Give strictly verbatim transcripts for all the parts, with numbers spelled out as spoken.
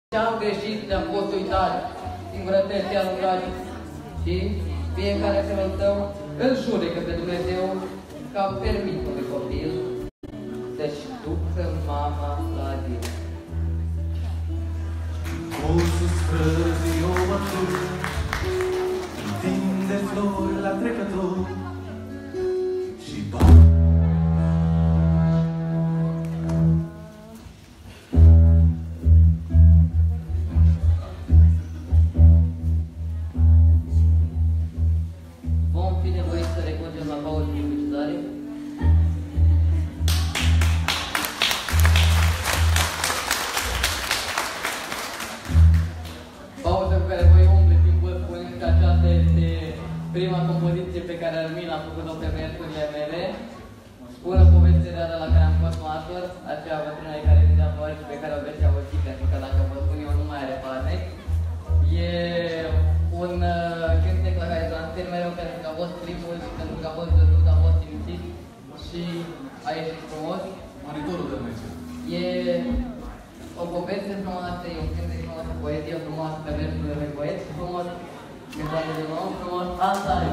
Ce am greșit, ne-am fost uitat, singurătății alungați și fiecare felul tău îl judecă pe Dumnezeu că am permis unui copil să-și ducă mama la zi. O sus străzii o bătut, întinde flori la trecător și bani. Prima compoziție pe care Armin a făcut-o pe versurile mele, spune povestirea de la care am fost martor, aceea bătrână care zicea doar și pe care o veți auzi, pentru că dacă vă spun eu nu mai are farmec. E un uh, cântec la care transfer mereu pentru că a fost primul și pentru că a fost văzut, a fost simțit și a ieșit frumos. Monitorul de noi. E o poveste frumoasă, e un cântec frumos, o poezie frumoasă pe versurile lui poet frumos. Cântare de nou frumos, asta e.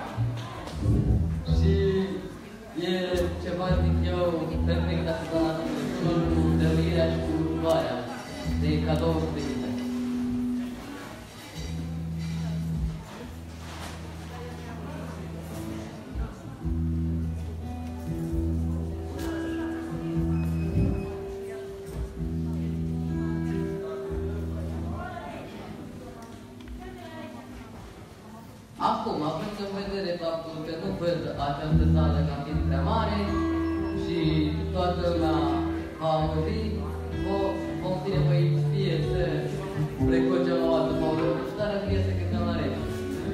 Și e ceva, zic eu, perfect dacă doamna cu dăruirea și cu luarea de cadouri primite. Acum, având în vedere faptul că nu văd această sală ca fiind prea mare și toată lumea va auzi, vom fi nevoiți fie să precocem o altă pauză publicitară, fie să cântăm la rege.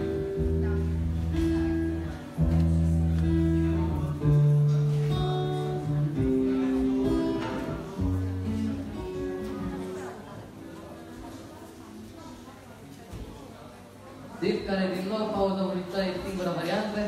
Disc care din nou pauza publicitară e singura variantă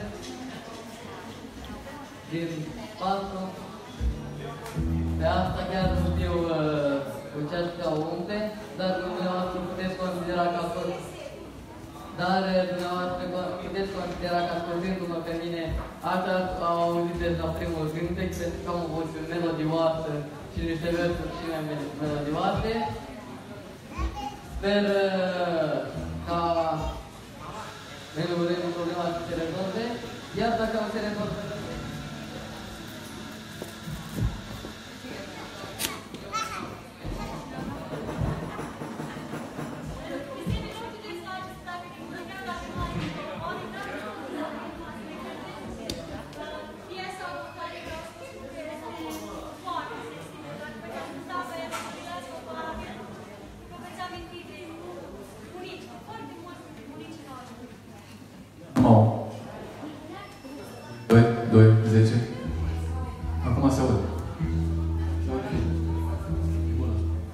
din patru. Pe asta chiar nu știu uh, cu ce aștia o umple, dar dumneavoastră puteți considera că ascult, dar dumneavoastră puteți considera că ascultându-mă pe mine, așa au auzit deja primul cântec, pentru că am o voce melodioasă și niște versuri și mai melodioase. Sper uh, ca Memorii problema se rezolve, iar dacă nu se rezolve, doi, doi, zece. Acum se aude. Ok. Bună.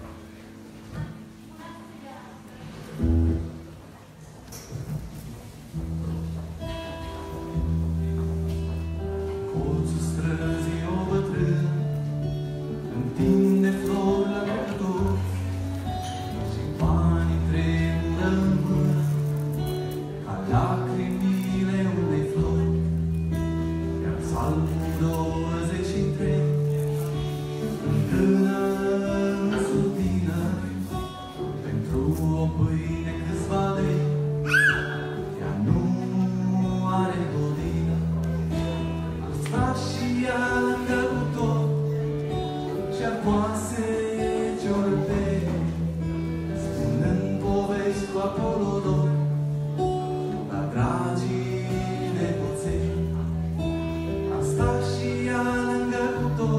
Colțul străzii o bătrân întinde flori la căpător și banii tremură în mână ca lacrimile unei flori. Salmul douăzeci și trei întână în sutină pentru o pâine câțiva lei. Ea nu are godină, ar sta și ea lângă tot și-ar coase ce-o răpere, spunând povești cu Apolodor la dragii nepoței. Sta și ea lângă cu tot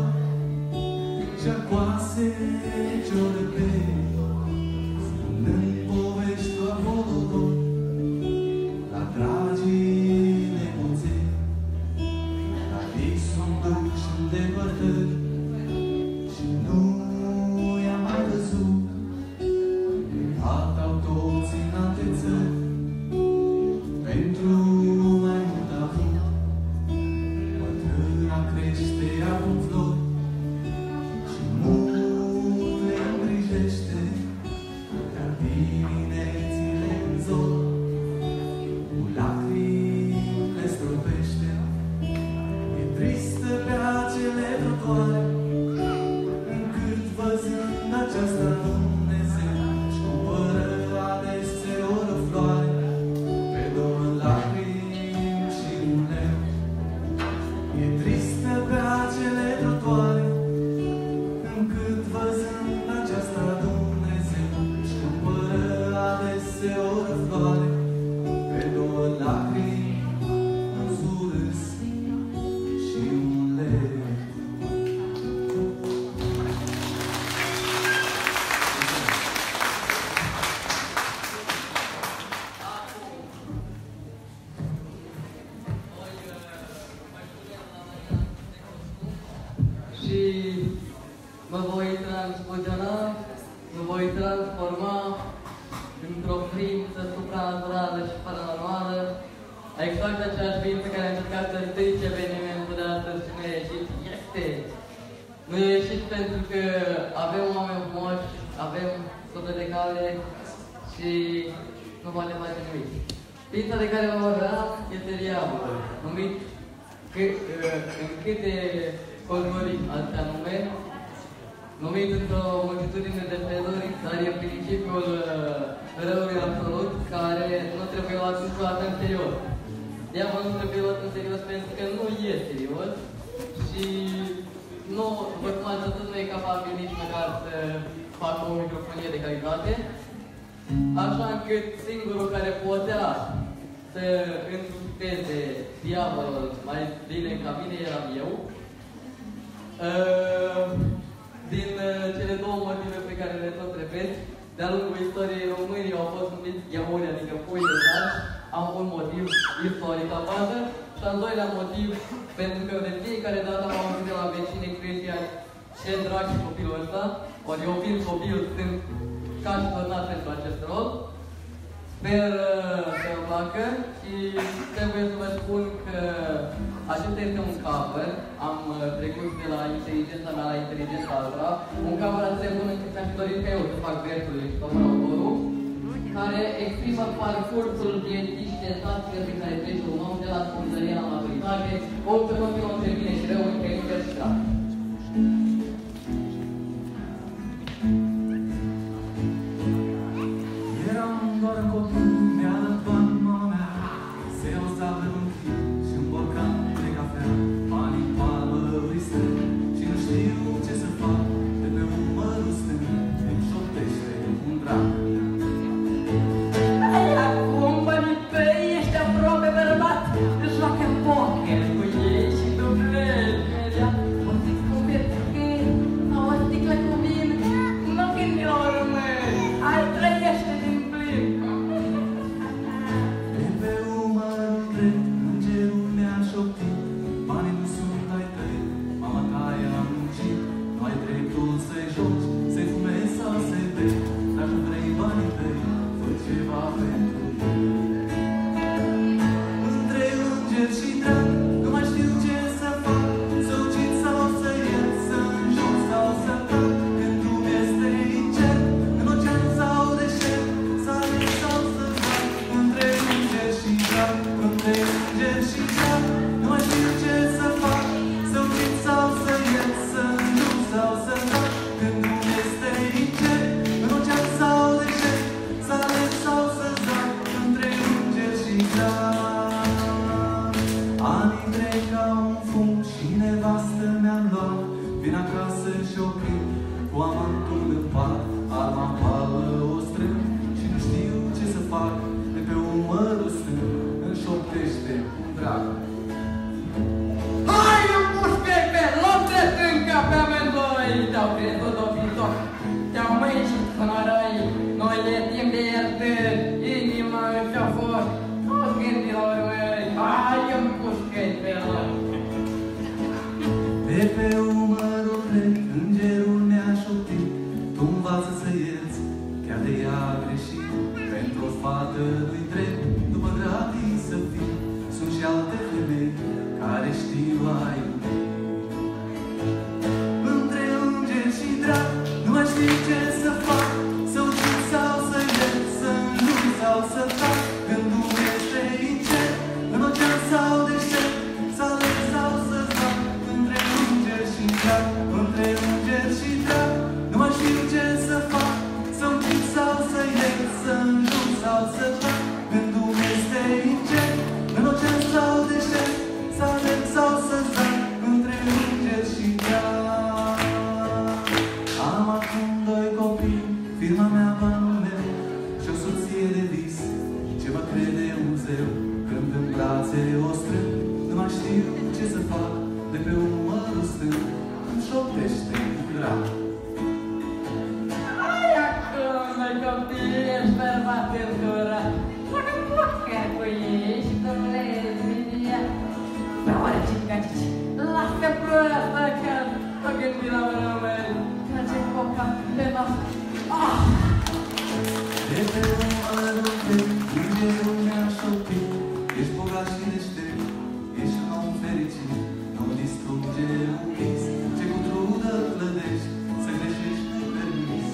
și-ar coase ce-o răpere, spunând povești diminețile în zon, cu lacrimi le stropește, e tristă pe acele trotuare, încât văzând aceasta Dumnezeu își cumpără adeseori o floare, pe două lacrimi și un leu. E tristă pe acele trotuare, încât văzând aceasta Dumnezeu își cumpără adeseori o floare, pe două lacrimi, un surâs și un leu. Și mă voi transfuziona, mă voi transforma într-o ființă supranaturală și paranormală, exact aceeași ființă care a încercat să strice evenimentul de astăzi și nu a ieșit. Este! Nu a ieșit pentru că avem oameni frumoși, avem sute de cale și nu vale face nimic. Ființa de care vă vorbeam este diavolul, numit în câte colmări alte anume, numit într-o multitudine de feluri, dar e principiul răului absolut, care nu trebuie luat niciodată în serios. Diavolul nu trebuie luat în serios pentru că nu e serios și nu, după cum ați văzut, nu e capabil nici măcar să facă o microfonie de calitate, așa încât singurul care putea să înfructeze diavolul mai bine ca mine eram eu. Din cele două motive pe care le tot repet, de-a lungul istoriei românii au fost numiți gheauri, adică pui de jar. Am un motiv istoric la bază și al doilea motiv, pentru că de fiecare dată am auzit de la vecinii cristiani ce drag și copilul ăsta, ori eu fiind copil sunt ca și turnat pentru acest rol. Sper să-mi placă și trebuie să vă spun că acesta este un cover. Am trecut de la inteligența mea la inteligența alta. Un cover atât de bun încât mi-am dorit ca eu să fac versurile și tocmai autorul, care exprimă parcursul vieții și senzațiile pe care trece un om de la copilărie la maturitate, om să continuă între bine și rău, între liber și drag. Eram doar copil, mi-a dat bani mama mea, se iau sală în fir și-n borcan de cafea. Banii în palmă îi strâng și nu știu ce să fac, de pe umărul stâng îmi șoptește un drag. Acum banii tăi, ești aproape bărbat, joacă poker cu ei și dublezi imediat. O să-ți cumperi scâni sau o sticlă cu vin, nu gândi la urmă, ai trăiește din plin. De pe umărul drept, îngerul mi-a șoptit, banii nu sunt ai tăi, mama ta i-a muncit. Nu ai dreptul să-i joci, să-i fumezi sau să-i bei, dacă vrei banii tăi, fă ceva pentru ei. Între înger și drag, nu mai știu ce să fac, să ucid sau să iert, să înjur sau să tac. Când nu-mi este incert, în ocean sau deșert, să aleg sau să fac. Între înger și drag, între înger și drag, nu mai știu ce să fac, să ucid sau să iert, să înjur sau să tac. Când nu-mi este incert, în ocean sau deșert, să aleg sau să zac. Între înger și drag. Anii trec ca un fum și nevastă mi-am luat, vin acasă și oprim cu amantul în pat. Arma în palmă o strâng și nu știu ce să fac, de pe umărul stâng îmi șoptește un drag. Hai, împușcă pe loc de stâncă pe amândoi! Te-au crezut dobitoc, te-au măișit până răi, noi le timp de iertări, inima și-a fost, toți gândilor măi, hai, împușcă pe loc! De pe umărul drept, îngerul mi-a șoptit, tu învață să ierți, chiar de ea a greșit. Pentru o fată nu-i drept, după gratii să fii. Sunt și alte femei care știu a iubi. Între înger și drag, nu mai știu ce să fac, să ucid sau să iert, Dumnezeu, când în brațe o strâng, nu mai știu ce să fac, de pe umărul stâng, îmi șoptește drag. Ai acum, copii, ești bărbat în gură, joacă poker cu ei și domnule Emilia. Pe oare ce gaci? Lasă proastă că o gândi la mână mea, trage coca pe masă. Ah! De pe umărul tău, îngerul mi-a șoptit, ești bogat și deștept, ești un om fericit, nu distruge un vis, ce cu trudă clădești, să greșești nepermis.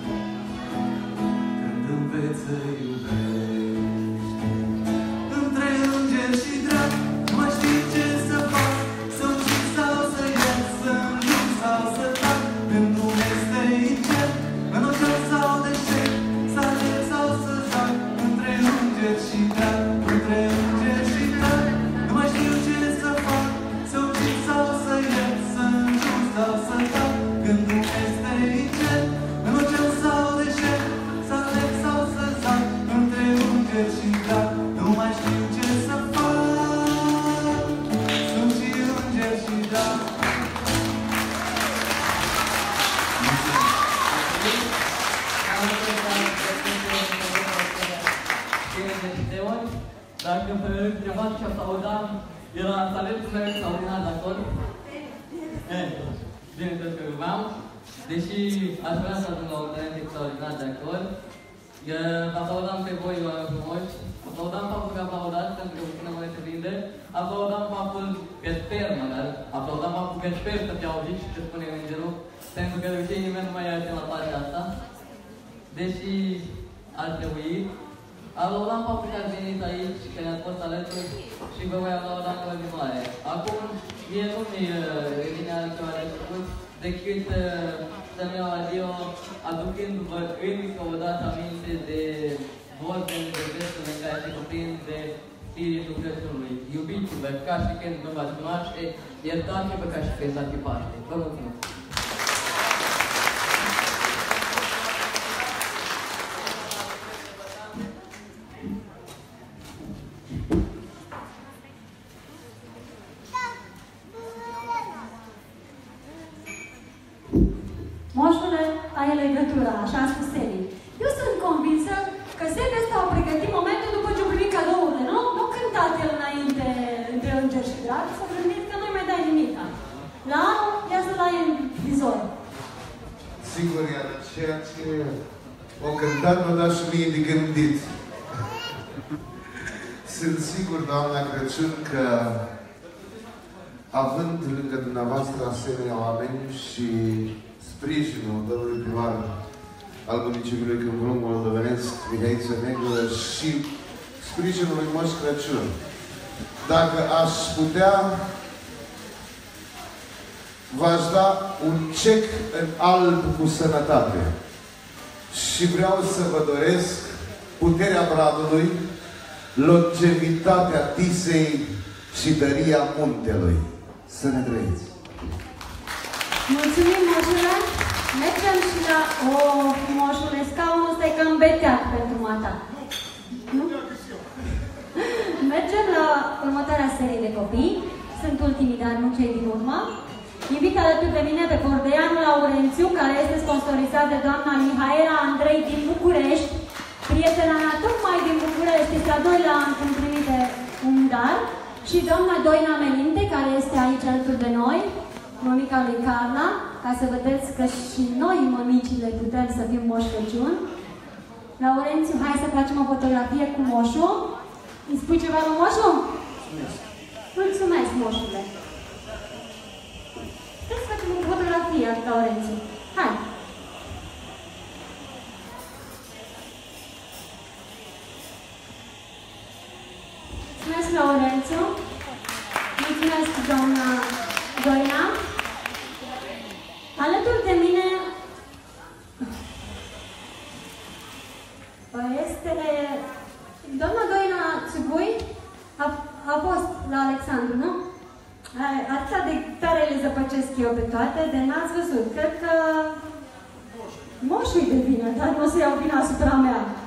Când înveți să iubești, între îngeri și drag, nu mai știi ce să fac, să ucid sau să iert, să înjur sau să tac, când nu este incert, în ocean sau deșert, să alerg sau să zac, între îngeri și drag, între îngeri și drag, nu mai știu ce să fac, să ucid sau să iert, să înjur sau să tac, când nu este incert, în ocean sau deșert, să alerg sau să zac, între îngeri și drag, nu mai știu ce să fac, sunt și îngeri și drag. Dacă vă întrebați ce aplaudam, era talentul meu extraordinar de acolo. Bineînțeles că urmam, deși aș vrea să ajung la un talent extraordinar de acolo. Aplaudam pe voi, oameni frumoși, aplaudam faptul că aplaudați, pentru că puțină mă se prinde, aplaudam faptul că sper, măcar, aplaudam faptul că sper să te auziți și ce spune îngerul, pentru că de obicei nimeni nu mai are la partea asta. Deși ar trebui, aplaudam faptul că ați venit aici, că ne-ați fost alături și vă voi aplauda în continuare. Acum, mie nu mi vine altceva de făcut decât să-mi iau adio, aducându-vă încă o dată aminte de vorbele de versurile în care se cuprinde spiritul Crăciunului. Iubiți-vă ca și când nu v-ați cunoaște, iertați-vă ca și când ați fi Paște. Vă mulțumesc! Moșule, ai legătura, așa a spus Seli. Eu sunt convinsă că Seli ăsta a pregătit momentul după ce a primit cadourile, nu? Nu cântat el înainte între îngeri și drag, s-a gândit că nu-i mai dai nimica. La anul, ia să-l ai în vizor. Sigur, iar ceea ce o cântat mă da și mie de gândit. Sunt sigur, doamna Crăciun, că având lângă dumneavoastră asemenea oameni și sprijinul domnului primar al municipiului Câmpul Moldovenesc, Mihaiță Negru, și sprijinul lui Moș Crăciun, dacă aș putea, v-aș da un cec în alb cu sănătate. Și vreau să vă doresc puterea bradului, longevitatea Tisei și tăria muntelui. Să ne trăiți! Mulțumim, moșule! Mergem și la... O, moșule, scaunul ăsta e cam beteac pentru mata. Nu? Mergem la următoarea serie de copii. Sunt ultimii, dar nu cei din urmă. Invit alături de mine pe Cordeanul Laurențiu, care este sponsorizat de doamna Mihaela Andrei din București. Prietena mea tocmai din București, este a doilea an când primite un dar. Și doamna Doina Melinte, care este aici alături de noi, mămica lui Carla, ca să vedeți că și noi, mămicile, putem să fim Moș Crăciun. Laurențiu, hai să facem o fotografie cu moșul. Îi spui ceva lui moșu? Mulțumesc. Mulțumesc, moșule. Hai să facem o fotografie, Laurențiu. Hai. Mulțumesc, Laurențiu. Mulțumesc, doamna Doina. Alături de mine este doamna Doina Țugui, a, a fost la Alexandru, nu? Atâta de tare le zăpăcesc eu pe toate, de n-ați văzut. Cred că moșul-i de vină, dar nu o să iau vina asupra mea.